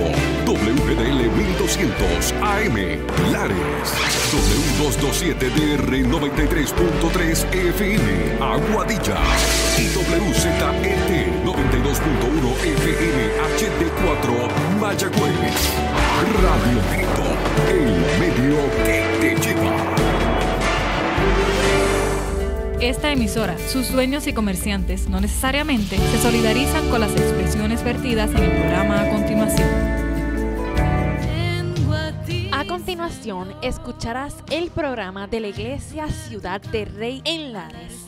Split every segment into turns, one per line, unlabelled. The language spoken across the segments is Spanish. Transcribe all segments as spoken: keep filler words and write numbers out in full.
W G D L mil doscientos A M Lares, W doscientos veintisiete D R noventa y tres punto tres F M Aguadilla y W Z E T noventa y dos punto uno F M H D cuatro Mayagüez. Radio Grito, el medio que te lleva.
Esta emisora, sus dueños y comerciantes no necesariamente se solidarizan con las expresiones vertidas en el programa a continuación.
A continuación, escucharás el programa de la Iglesia Ciudad de Rey en Lares.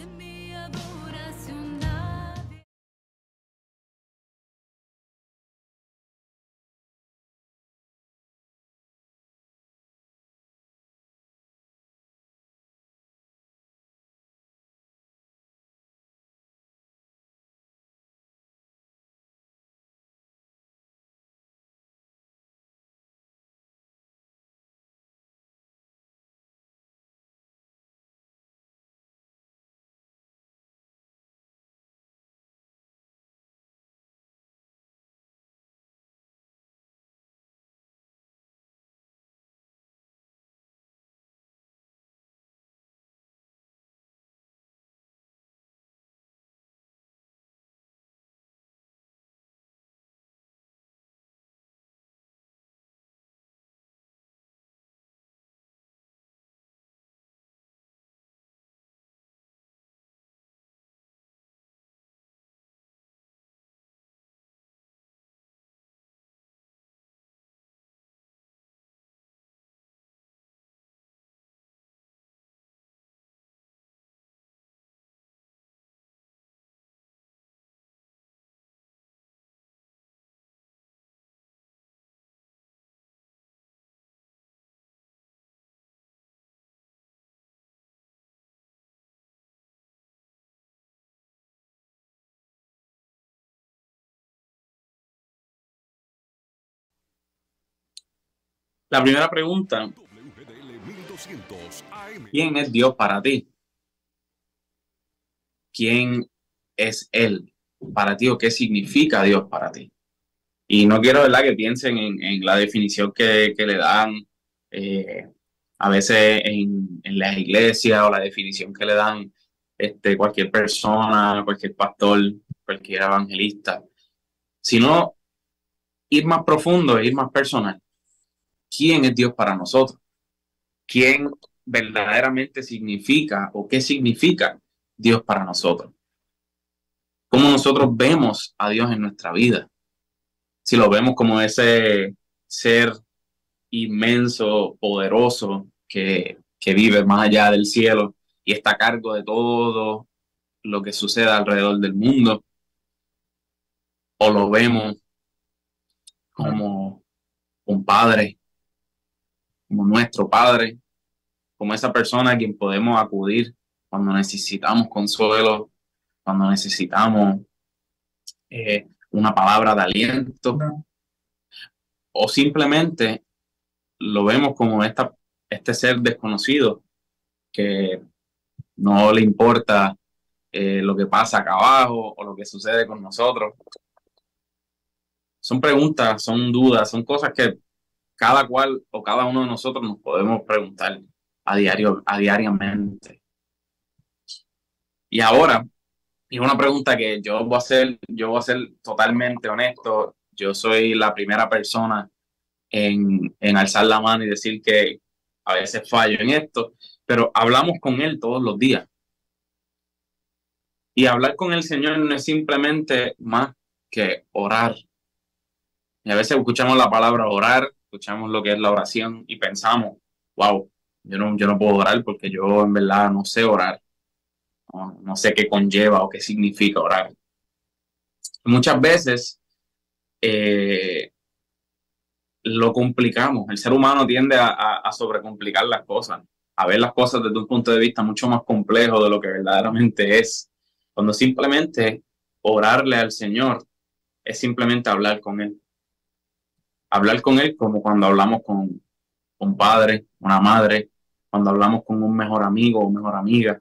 La primera pregunta, ¿quién es Dios para ti? ¿Quién es Él para ti o qué significa Dios para ti? Y no quiero, ¿verdad?, que piensen en, en la definición que, que le dan eh, a veces en, en las iglesias o la definición que le dan este, cualquier persona, cualquier pastor, cualquier evangelista, sino ir más profundo, ir más personal. ¿Quién es Dios para nosotros? ¿Quién verdaderamente significa o qué significa Dios para nosotros? ¿Cómo nosotros vemos a Dios en nuestra vida? Si lo vemos como ese ser inmenso, poderoso, que, que vive más allá del cielo y está a cargo de todo lo que sucede alrededor del mundo, o lo vemos como un padre, como nuestro Padre, como esa persona a quien podemos acudir cuando necesitamos consuelo, cuando necesitamos eh, una palabra de aliento, o simplemente lo vemos como esta, este ser desconocido que no le importa eh, lo que pasa acá abajo o lo que sucede con nosotros. Son preguntas, son dudas, son cosas que cada cual o cada uno de nosotros nos podemos preguntar a diario, a diariamente. Y ahora, y una pregunta que yo voy a hacer, yo voy a ser totalmente honesto. Yo soy la primera persona en, en alzar la mano y decir que a veces fallo en esto, pero hablamos con Él todos los días. Y hablar con el Señor no es simplemente más que orar. Y a veces escuchamos la palabra orar, escuchamos lo que es la oración y pensamos, wow, yo no, yo no puedo orar porque yo en verdad no sé orar. No, no sé qué conlleva o qué significa orar. Muchas veces eh, lo complicamos. El ser humano tiende a, a, a sobrecomplicar las cosas, a ver las cosas desde un punto de vista mucho más complejo de lo que verdaderamente es. Cuando simplemente orarle al Señor es simplemente hablar con Él. Hablar con Él como cuando hablamos con un padre, una madre, cuando hablamos con un mejor amigo o mejor amiga.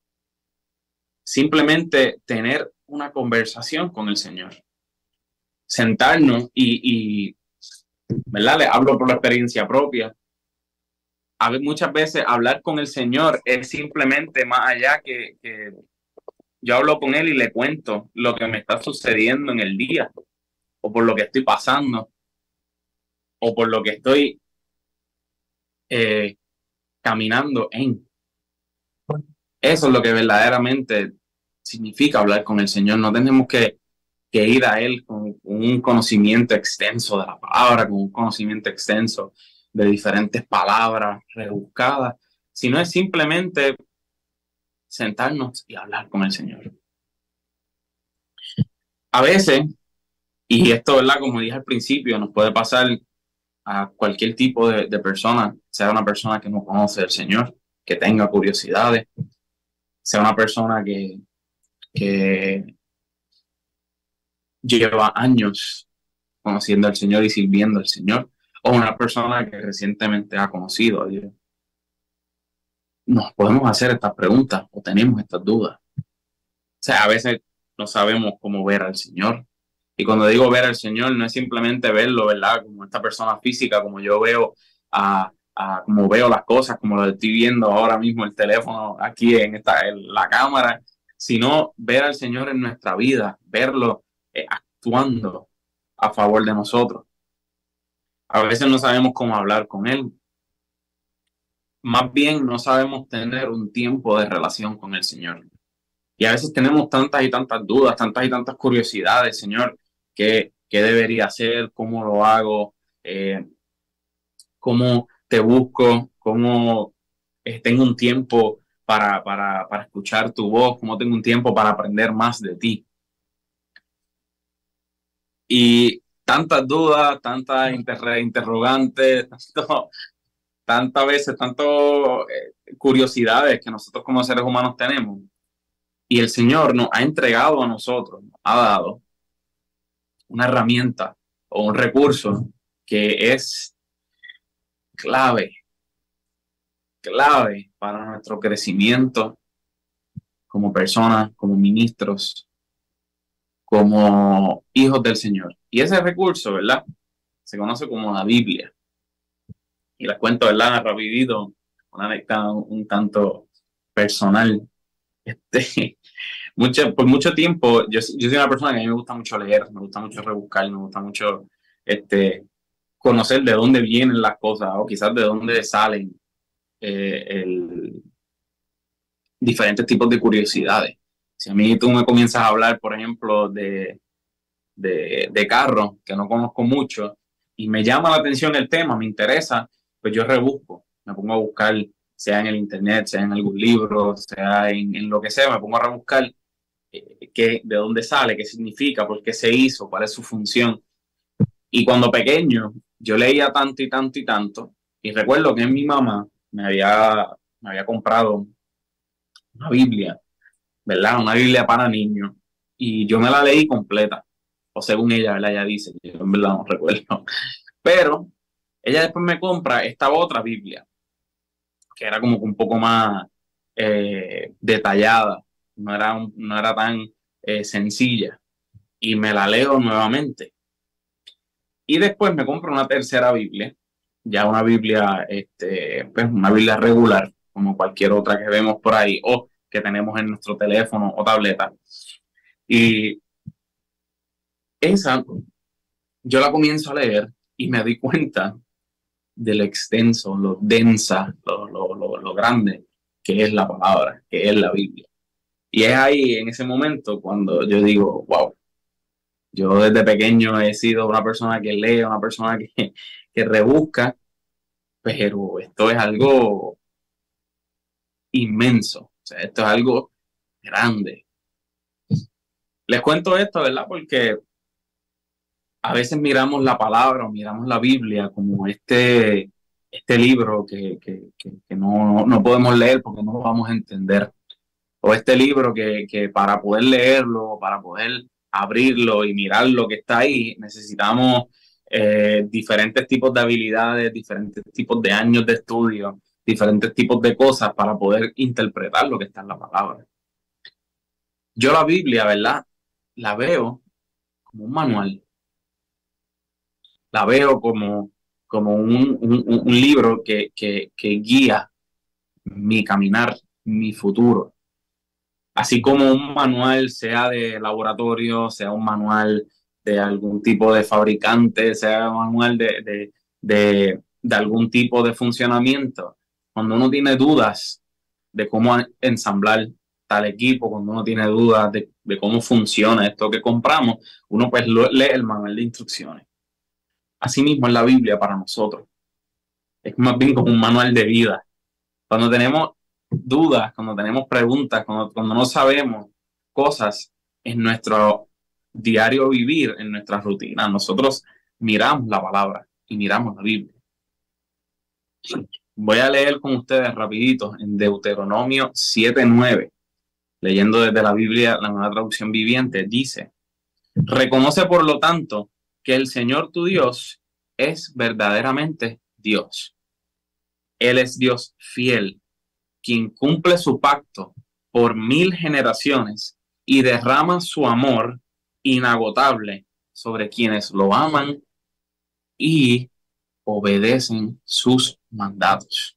Simplemente tener una conversación con el Señor. sentarnos y, y, ¿verdad? Le hablo por la experiencia propia. A ver, muchas veces hablar con el Señor es simplemente más allá que, que yo hablo con Él y le cuento lo que me está sucediendo en el día, o por lo que estoy pasando, o por lo que estoy eh, caminando en. Eso es lo que verdaderamente significa hablar con el Señor. No tenemos que, que ir a Él con un conocimiento extenso de la palabra, con un conocimiento extenso de diferentes palabras rebuscadas, sino es simplemente sentarnos y hablar con el Señor. A veces, y esto, ¿verdad? Como dije al principio, nos puede pasar a cualquier tipo de, de persona, sea una persona que no conoce al Señor, que tenga curiosidades, sea una persona que, que lleva años conociendo al Señor y sirviendo al Señor, o una persona que recientemente ha conocido a Dios. Nos podemos hacer estas preguntas o tenemos estas dudas. O sea, a veces no sabemos cómo ver al Señor. Y cuando digo ver al Señor, no es simplemente verlo, ¿verdad? Como esta persona física, como yo veo, a, a, como veo las cosas, como lo estoy viendo ahora mismo el teléfono aquí en, esta, en la cámara, sino ver al Señor en nuestra vida, verlo eh, actuando a favor de nosotros. A veces no sabemos cómo hablar con Él. Más bien no sabemos tener un tiempo de relación con el Señor. Y a veces tenemos tantas y tantas dudas, tantas y tantas curiosidades, Señor, ¿qué, qué debería hacer? ¿Cómo lo hago? Eh, ¿Cómo te busco? ¿Cómo eh, tengo un tiempo para, para, para escuchar tu voz? ¿Cómo tengo un tiempo para aprender más de ti? Y tantas dudas, tantas inter interrogantes, tanto, tantas veces, tantas eh, curiosidades que nosotros como seres humanos tenemos. Y el Señor nos ha entregado a nosotros, nos ha dado una herramienta o un recurso que es clave, clave para nuestro crecimiento como personas, como ministros, como hijos del Señor. Y ese recurso, ¿verdad? Se conoce como la Biblia. Y les cuento, ¿verdad? Rapidito, una anécdota un tanto personal. Este, mucho, por mucho tiempo, yo, yo soy una persona que a mí me gusta mucho leer, me gusta mucho rebuscar, me gusta mucho este, conocer de dónde vienen las cosas o quizás de dónde salen eh, el, diferentes tipos de curiosidades. Si a mí tú me comienzas a hablar, por ejemplo, de, de, de carro, que no conozco mucho, y me llama la atención el tema, me interesa, pues yo rebusco, me pongo a buscar, sea en el internet, sea en algún libro, sea en, en lo que sea, me pongo a rebuscar eh, qué, de dónde sale, qué significa, por qué se hizo, cuál es su función. Y cuando pequeño, yo leía tanto y tanto y tanto, y recuerdo que mi mamá me había, me había comprado una Biblia, ¿verdad? Una Biblia para niños, y yo me la leí completa, o según ella, ¿verdad? Ella dice, yo en verdad no recuerdo, pero ella después me compra esta otra Biblia, que era como un poco más eh, detallada, no era, un, no era tan eh, sencilla, y me la leo nuevamente. Y después me compro una tercera Biblia, ya una Biblia, este, pues una Biblia regular, como cualquier otra que vemos por ahí, o que tenemos en nuestro teléfono o tableta. Y esa, yo la comienzo a leer y me di cuenta de lo extenso, lo densa, lo, lo, lo, lo grande que es la palabra, que es la Biblia. Y es ahí, en ese momento, cuando yo digo, wow, yo desde pequeño he sido una persona que lee, una persona que, que rebusca, pero esto es algo inmenso, o sea, esto es algo grande. Les cuento esto, ¿verdad? Porque a veces miramos la palabra o miramos la Biblia como este, este libro que, que, que, que no, no podemos leer porque no lo vamos a entender. O este libro que, que para poder leerlo, para poder abrirlo y mirar lo que está ahí, necesitamos eh, diferentes tipos de habilidades, diferentes tipos de años de estudio, diferentes tipos de cosas para poder interpretar lo que está en la palabra. Yo la Biblia, ¿verdad? La veo como un manual, La veo como, como un, un, un libro que, que, que guía mi caminar, mi futuro. Así como un manual, sea de laboratorio, sea un manual de algún tipo de fabricante, sea un manual de, de, de, de algún tipo de funcionamiento. Cuando uno tiene dudas de cómo ensamblar tal equipo, cuando uno tiene dudas de, de cómo funciona esto que compramos, uno pues lee el manual de instrucciones. Asimismo es la Biblia para nosotros. Es más bien como un manual de vida. Cuando tenemos dudas, cuando tenemos preguntas, cuando, cuando no sabemos cosas en nuestro diario vivir, en nuestra rutina, nosotros miramos la palabra y miramos la Biblia. Voy a leer con ustedes rapidito en Deuteronomio siete nueve, leyendo desde la Biblia, la Nueva Traducción Viviente, dice: reconoce por lo tanto que el Señor tu Dios es verdaderamente Dios. Él es Dios fiel, quien cumple su pacto por mil generaciones y derrama su amor inagotable sobre quienes lo aman y obedecen sus mandatos.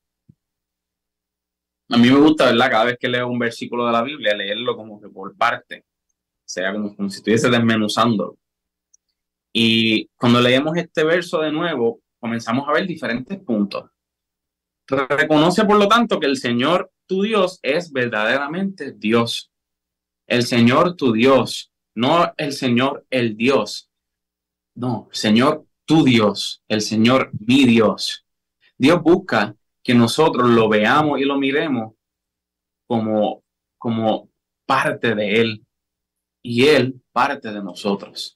A mí me gusta, ¿verdad? Cada vez que leo un versículo de la Biblia, leerlo como que por parte, o sea, como, como si estuviese desmenuzándolo. Y cuando leemos este verso de nuevo, comenzamos a ver diferentes puntos. Reconoce, por lo tanto, que el Señor tu Dios es verdaderamente Dios. El Señor tu Dios, no el Señor el Dios. No, Señor tu Dios, el Señor mi Dios. Dios busca que nosotros lo veamos y lo miremos como, como parte de Él y Él parte de nosotros.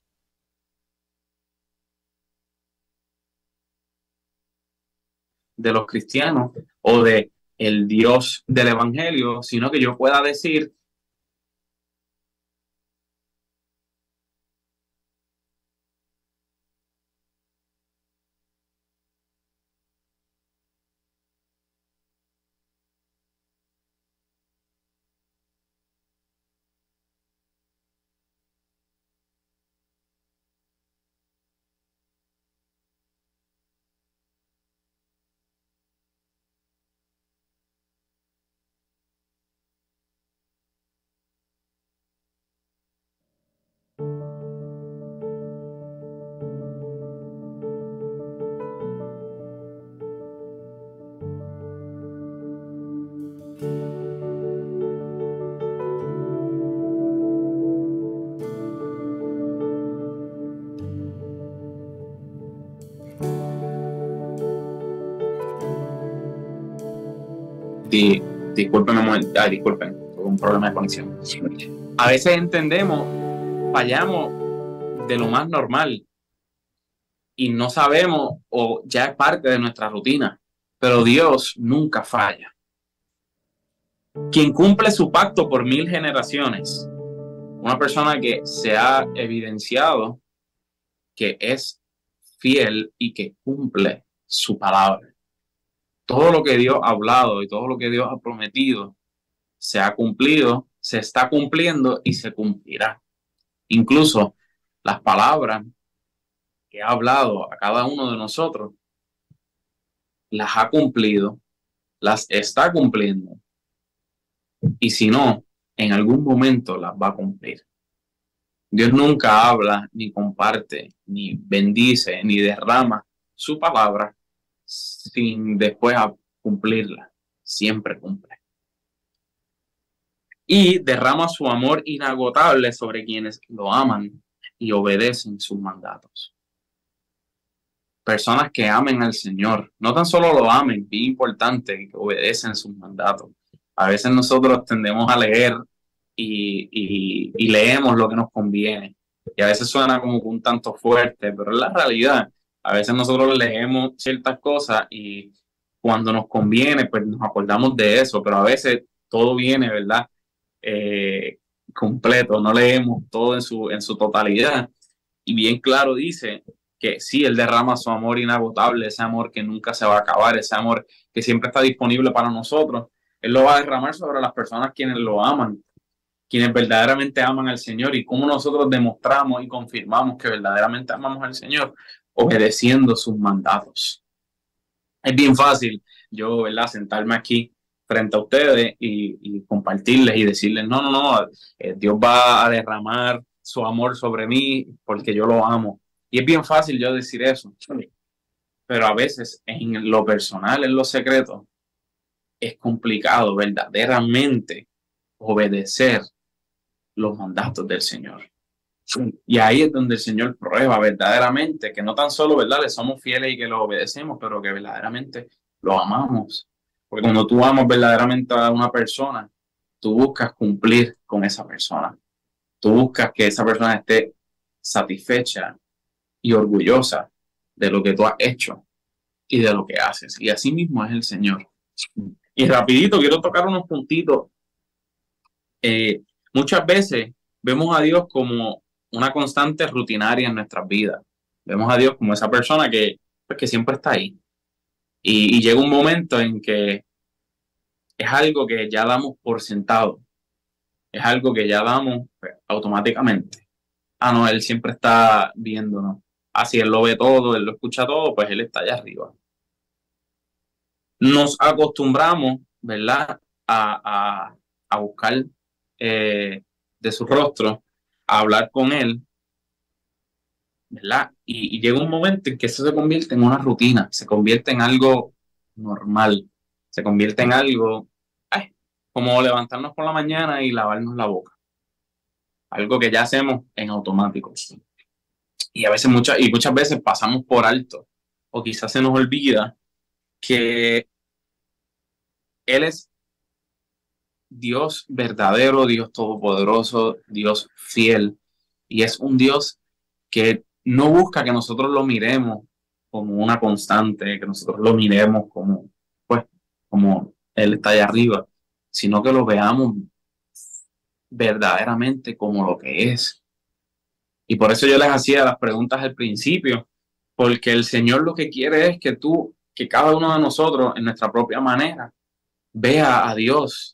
De los cristianos o de el Dios del Evangelio, sino que yo pueda decir Di, disculpen un momento, ay, disculpen, tuve un problema de conexión. A veces entendemos, fallamos de lo más normal y no sabemos o ya es parte de nuestra rutina, pero Dios nunca falla. Quien cumple su pacto por mil generaciones, una persona que se ha evidenciado que es fiel y que cumple su palabra. Todo lo que Dios ha hablado y todo lo que Dios ha prometido se ha cumplido, se está cumpliendo y se cumplirá. Incluso las palabras que ha hablado a cada uno de nosotros, las ha cumplido, las está cumpliendo. Y si no, en algún momento las va a cumplir. Dios nunca habla, ni comparte, ni bendice, ni derrama su palabra sin después cumplirla. Siempre cumple. Y derrama su amor inagotable sobre quienes lo aman y obedecen sus mandatos. Personas que amen al Señor, no tan solo lo amen, bien importante, que obedecen sus mandatos. A veces nosotros tendemos a leer y, y, y leemos lo que nos conviene. Y a veces suena como un tanto fuerte, pero es la realidad. A veces nosotros leemos ciertas cosas y cuando nos conviene, pues nos acordamos de eso, pero a veces todo viene, ¿verdad? Eh, completo, no leemos todo en su, en su totalidad. Y bien claro dice que sí, Él derrama su amor inagotable, ese amor que nunca se va a acabar, ese amor que siempre está disponible para nosotros. Él lo va a derramar sobre las personas quienes lo aman, quienes verdaderamente aman al Señor. Y cómo nosotros demostramos y confirmamos que verdaderamente amamos al Señor, obedeciendo sus mandatos. Es bien fácil yo, ¿verdad?, sentarme aquí frente a ustedes y, y compartirles y decirles, no, no, no, eh, Dios va a derramar su amor sobre mí porque yo lo amo. Y es bien fácil yo decir eso, pero a veces en lo personal, en lo secreto, es complicado verdaderamente obedecer los mandatos del Señor. Y ahí es donde el Señor prueba verdaderamente que no tan solo, ¿verdad?, le somos fieles y que lo obedecemos, pero que verdaderamente lo amamos. Porque cuando tú amas verdaderamente a una persona, tú buscas cumplir con esa persona. Tú buscas que esa persona esté satisfecha y orgullosa de lo que tú has hecho y de lo que haces. Y así mismo es el Señor. Y rapidito quiero tocar unos puntitos. Eh, muchas veces vemos a Dios como una constante rutinaria en nuestras vidas. Vemos a Dios como esa persona que, pues, que siempre está ahí. Y, y llega un momento en que es algo que ya damos por sentado. Es algo que ya damos, pues, automáticamente. Ah, no, Él siempre está viéndonos. Así Él lo ve todo, Él lo escucha todo, pues Él está allá arriba. Nos acostumbramos, ¿verdad?, a, a, a buscar eh, de su rostro, a hablar con Él, ¿verdad? Y, y llega un momento en que eso se convierte en una rutina, se convierte en algo normal, se convierte en algo ay, como levantarnos por la mañana y lavarnos la boca. Algo que ya hacemos en automático. Y a veces muchas, y muchas veces pasamos por alto, o quizás se nos olvida que Él es Dios verdadero, Dios todopoderoso, Dios fiel. Y es un Dios que no busca que nosotros lo miremos como una constante, que nosotros lo miremos como, pues, como Él está allá arriba, sino que lo veamos verdaderamente como lo que es. Y por eso yo les hacía las preguntas al principio, porque el Señor lo que quiere es que tú, que cada uno de nosotros, en nuestra propia manera, vea a Dios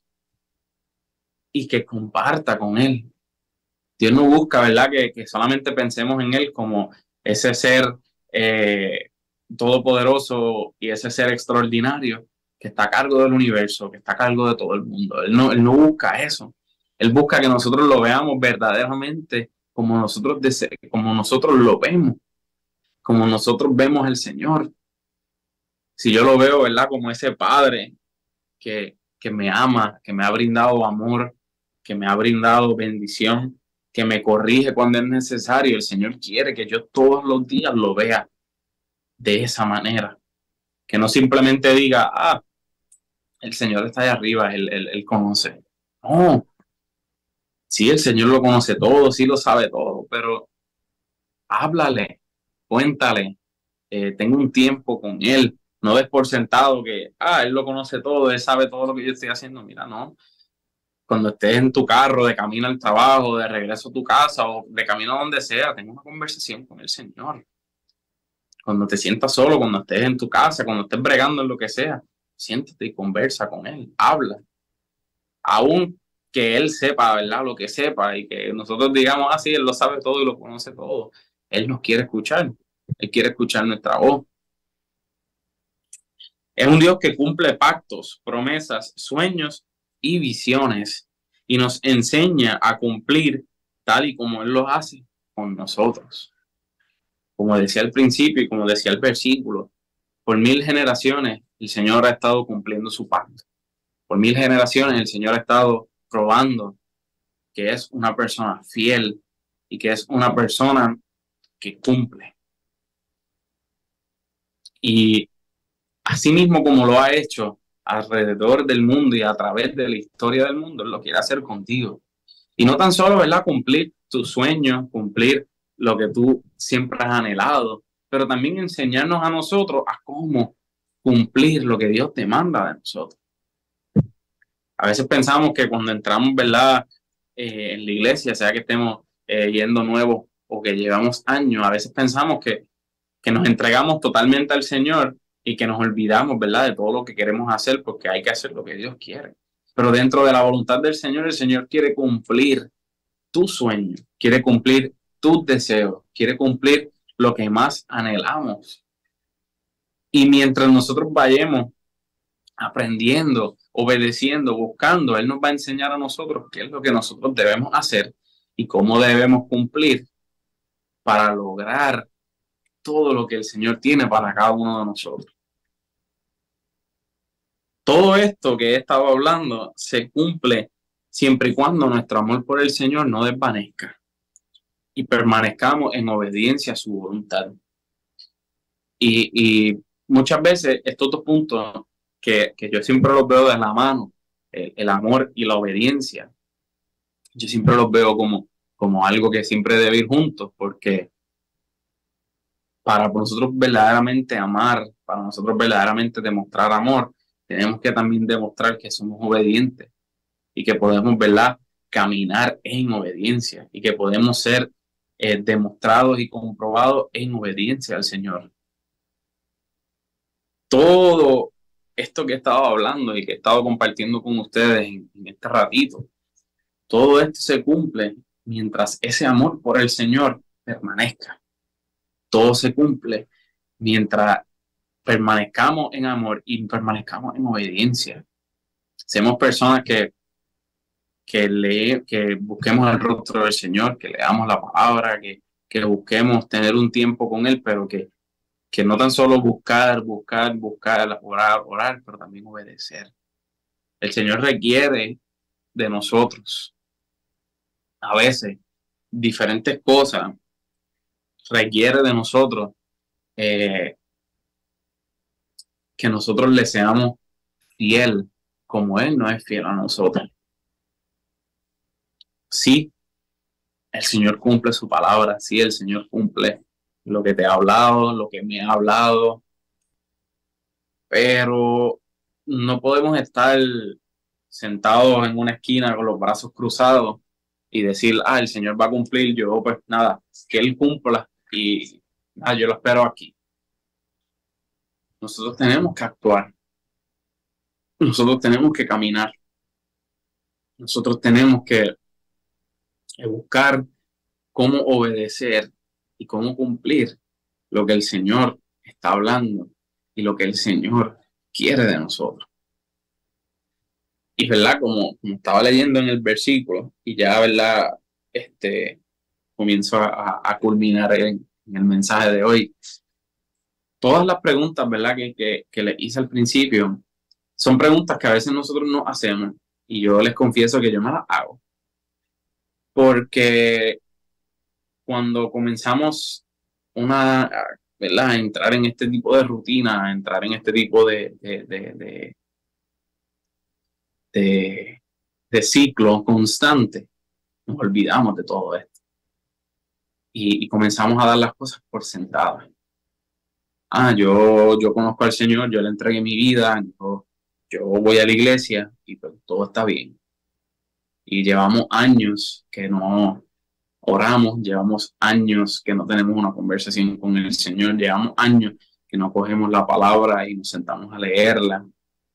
y que comparta con Él. Dios no busca, ¿verdad?, que, que solamente pensemos en Él como ese ser eh, todopoderoso y ese ser extraordinario que está a cargo del universo, que está a cargo de todo el mundo. Él no, él no busca eso. Él busca que nosotros lo veamos verdaderamente como nosotros, dese- como nosotros lo vemos, como nosotros vemos al Señor. Si yo lo veo, ¿verdad?, como ese Padre que, que me ama, que me ha brindado amor, que me ha brindado bendición, que me corrige cuando es necesario. El Señor quiere que yo todos los días lo vea de esa manera. Que no simplemente diga, ah, el Señor está allá arriba, Él, él, él conoce. No, sí, el Señor lo conoce todo, sí lo sabe todo, pero háblale, cuéntale, eh, tengo un tiempo con Él. No des por sentado que, ah, Él lo conoce todo, Él sabe todo lo que yo estoy haciendo. Mira, no. Cuando estés en tu carro, de camino al trabajo, de regreso a tu casa o de camino a donde sea, ten una conversación con el Señor. Cuando te sientas solo, cuando estés en tu casa, cuando estés bregando en lo que sea, siéntate y conversa con Él, habla. Aún que Él sepa, ¿verdad?, lo que sepa y que nosotros digamos así, Él lo sabe todo y lo conoce todo. Él nos quiere escuchar, Él quiere escuchar nuestra voz. Es un Dios que cumple pactos, promesas, sueños y visiones y nos enseña a cumplir tal y como Él lo hace con nosotros. Como decía al principio y como decía el versículo, por mil generaciones el Señor ha estado cumpliendo su pacto. Por mil generaciones el Señor ha estado probando que es una persona fiel y que es una persona que cumple. Y así mismo como lo ha hecho alrededor del mundo y a través de la historia del mundo, Él lo quiere hacer contigo. Y no tan solo, ¿verdad?, cumplir tus sueños, cumplir lo que tú siempre has anhelado, pero también enseñarnos a nosotros a cómo cumplir lo que Dios demanda de nosotros. A veces pensamos que cuando entramos, ¿verdad?, eh, en la iglesia, sea que estemos eh, yendo nuevos o que llevamos años, a veces pensamos que, que nos entregamos totalmente al Señor y que nos olvidamos, ¿verdad?, de todo lo que queremos hacer, porque hay que hacer lo que Dios quiere. Pero dentro de la voluntad del Señor, el Señor quiere cumplir tus sueños, quiere cumplir tus deseos, quiere cumplir lo que más anhelamos. Y mientras nosotros vayamos aprendiendo, obedeciendo, buscando, Él nos va a enseñar a nosotros qué es lo que nosotros debemos hacer y cómo debemos cumplir para lograr todo lo que el Señor tiene para cada uno de nosotros. Todo esto que he estado hablando se cumple siempre y cuando nuestro amor por el Señor no desvanezca y permanezcamos en obediencia a su voluntad. Y, y muchas veces estos dos puntos que, que yo siempre los veo de la mano, el, el amor y la obediencia, yo siempre los veo como, como algo que siempre debe ir juntos, porque para nosotros verdaderamente amar, para nosotros verdaderamente demostrar amor, tenemos que también demostrar que somos obedientes y que podemos, ¿verdad?, caminar en obediencia y que podemos ser eh, demostrados y comprobados en obediencia al Señor. Todo esto que he estado hablando y que he estado compartiendo con ustedes en, en este ratito, todo esto se cumple mientras ese amor por el Señor permanezca. Todo se cumple mientras permanezcamos en amor y permanezcamos en obediencia. Seamos personas que, que, lee, que busquemos el rostro del Señor, que leamos la palabra, que, que busquemos tener un tiempo con Él, pero que, que no tan solo buscar, buscar, buscar, orar, orar, pero también obedecer. El Señor requiere de nosotros a veces diferentes cosas, requiere de nosotros eh, que nosotros le seamos fiel como Él no es fiel a nosotros. Sí, el Señor cumple su palabra, sí, el Señor cumple lo que te ha hablado, lo que me ha hablado, pero no podemos estar sentados en una esquina con los brazos cruzados y decir, ah, el Señor va a cumplir, yo pues nada, que Él cumpla y ah, yo lo espero aquí. Nosotros tenemos que actuar. Nosotros tenemos que caminar. Nosotros tenemos que buscar cómo obedecer y cómo cumplir lo que el Señor está hablando y lo que el Señor quiere de nosotros. Y verdad, como, como estaba leyendo en el versículo, y ya verdad, este, comienzo a, a culminar en, en el mensaje de hoy. Todas las preguntas, ¿verdad?, que, que, que les hice al principio, son preguntas que a veces nosotros no hacemos, y yo les confieso que yo no las hago. Porque cuando comenzamos una, ¿verdad?, a entrar en este tipo de rutina, a entrar en este tipo de, de, de, de, de, de ciclo constante, nos olvidamos de todo esto. Y, y comenzamos a dar las cosas por sentadas. Ah, yo, yo conozco al Señor, yo le entregué mi vida, yo, yo voy a la iglesia y pues, todo está bien. Y llevamos años que no oramos, llevamos años que no tenemos una conversación con el Señor, llevamos años que no cogemos la palabra y nos sentamos a leerla.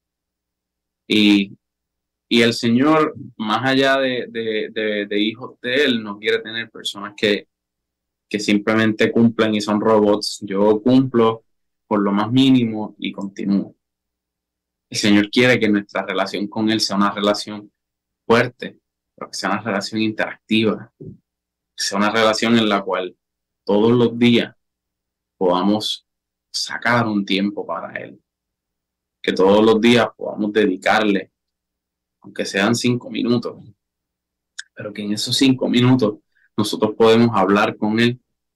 Y, y el Señor, más allá de, de, de, de hijos de Él, no quiere tener personas que, que simplemente cumplen y son robots. Yo cumplo por lo más mínimo y continúo. El Señor quiere que nuestra relación con Él sea una relación fuerte, pero que sea una relación interactiva, que sea una relación en la cual todos los días podamos sacar un tiempo para Él, que todos los días podamos dedicarle, aunque sean cinco minutos, pero que en esos cinco minutos nosotros podemos hablar con Él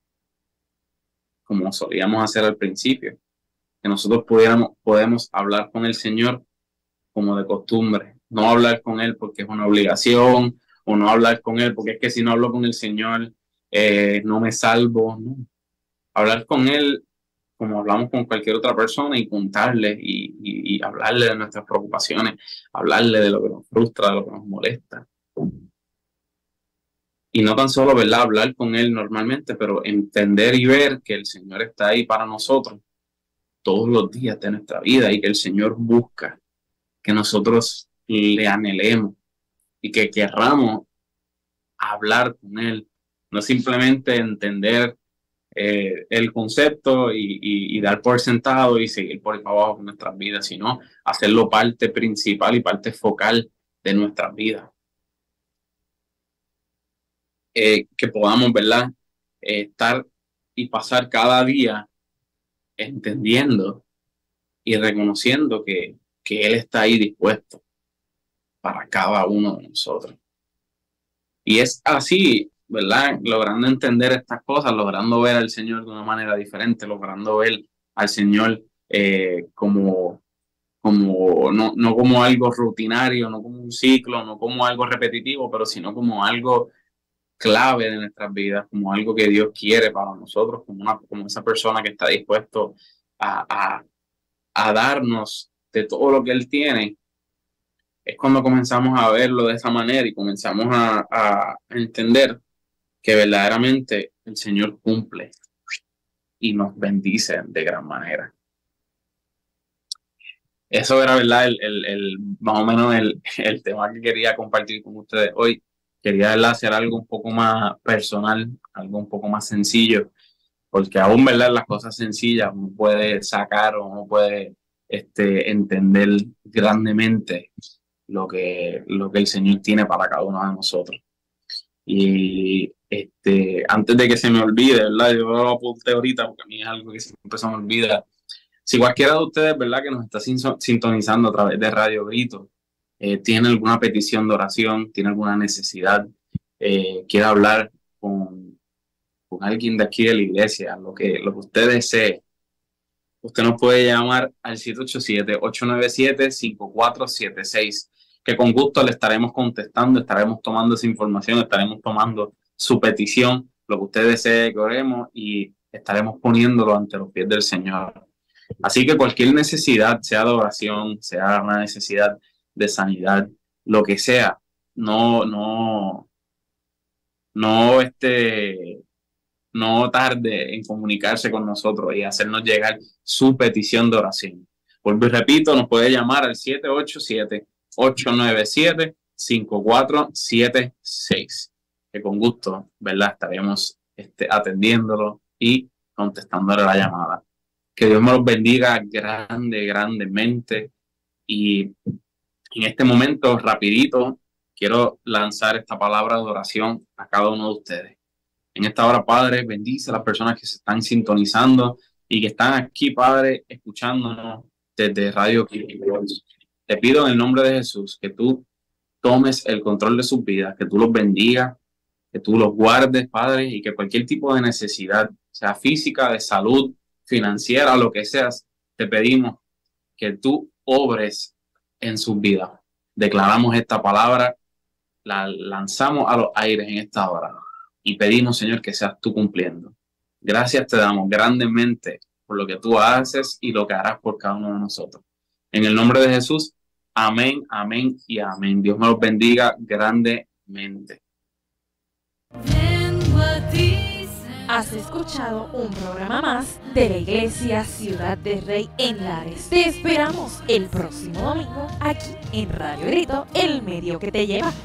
como solíamos hacer al principio, que nosotros pudiéramos, podemos hablar con el Señor como de costumbre, no hablar con Él porque es una obligación, o no hablar con Él porque es que si no hablo con el Señor eh, no me salvo, no. Hablar con Él como hablamos con cualquier otra persona y contarle y, y, y hablarle de nuestras preocupaciones, hablarle de lo que nos frustra, de lo que nos molesta. Y no tan solo, ¿verdad?, hablar con Él normalmente, pero entender y ver que el Señor está ahí para nosotros todos los días de nuestra vida y que el Señor busca que nosotros le anhelemos y que querramos hablar con Él. No simplemente entender eh, el concepto y, y, y dar por sentado y seguir por ahí para abajo con nuestras vidas, sino hacerlo parte principal y parte focal de nuestras vidas. Eh, que podamos, ¿verdad? Eh, estar y pasar cada día entendiendo y reconociendo que, que Él está ahí dispuesto para cada uno de nosotros. Y es así, ¿verdad? Logrando entender estas cosas, logrando ver al Señor de una manera diferente, logrando ver al Señor eh, como, como no, no como algo rutinario, no como un ciclo, no como algo repetitivo, pero sino como algo clave de nuestras vidas, como algo que Dios quiere para nosotros, como, una, como esa persona que está dispuesto a, a, a darnos de todo lo que Él tiene. Es cuando comenzamos a verlo de esa manera y comenzamos a, a entender que verdaderamente el Señor cumple y nos bendice de gran manera. Eso era, ¿verdad? El, el, el, más o menos el, el tema que quería compartir con ustedes hoy. Quería, ¿verdad?, hacer algo un poco más personal, algo un poco más sencillo, porque aún, ¿verdad?, las cosas sencillas uno puede sacar o uno puede este, entender grandemente lo que, lo que el Señor tiene para cada uno de nosotros. Y este, antes de que se me olvide, ¿verdad?, yo lo apunté ahorita porque a mí es algo que siempre se me olvida. Si cualquiera de ustedes, ¿verdad?, que nos está sintonizando a través de Radio Grito, eh, tiene alguna petición de oración, tiene alguna necesidad, eh, quiere hablar con, con alguien de aquí de la iglesia, lo que, lo que usted desee, usted nos puede llamar al siete ocho siete, ocho nueve siete, cinco cuatro siete seis, que con gusto le estaremos contestando, estaremos tomando esa información, estaremos tomando su petición, lo que usted desee que oremos y estaremos poniéndolo ante los pies del Señor. Así que cualquier necesidad, sea de oración, sea una necesidad de sanidad, lo que sea, no, no, no, este, no tarde en comunicarse con nosotros y hacernos llegar su petición de oración. Vuelvo y repito, nos puede llamar al siete ocho siete, ocho nueve siete, cinco cuatro siete seis, que con gusto, ¿verdad?, estaremos este, atendiéndolo y contestándole la llamada. Que Dios me los bendiga grande, grandemente. Y en este momento, rapidito, quiero lanzar esta palabra de oración a cada uno de ustedes. En esta hora, Padre, bendice a las personas que se están sintonizando y que están aquí, Padre, escuchándonos desde Radio Grito. Te pido en el nombre de Jesús que tú tomes el control de sus vidas, que tú los bendigas, que tú los guardes, Padre, y que cualquier tipo de necesidad, sea física, de salud, financiera, lo que seas, te pedimos que tú obres en sus vidas. Declaramos esta palabra, la lanzamos a los aires en esta hora y pedimos, Señor, que seas tú cumpliendo. Gracias te damos grandemente por lo que tú haces y lo que harás por cada uno de nosotros. En el nombre de Jesús, amén, amén y amén. Dios me los bendiga grandemente.
Vengo a ti. Has escuchado un programa más de la Iglesia Ciudad de Rey en Lares. Te esperamos el próximo domingo aquí en Radio Grito, el medio que te lleva.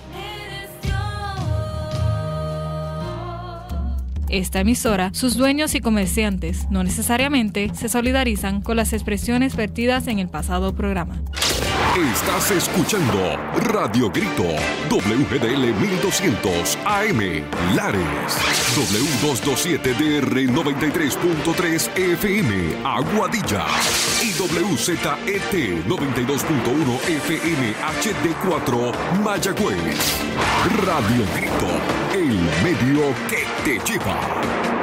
Esta emisora, sus dueños y comerciantes no necesariamente se solidarizan con las expresiones vertidas en el pasado programa.
Estás escuchando Radio Grito, W G D L mil doscientos A M, Lares, W doscientos veintisiete D R noventa y tres punto tres F M, Aguadilla, y W Z E T noventa y dos punto uno F M H D cuatro, Mayagüez. Radio Grito, el medio que te lleva.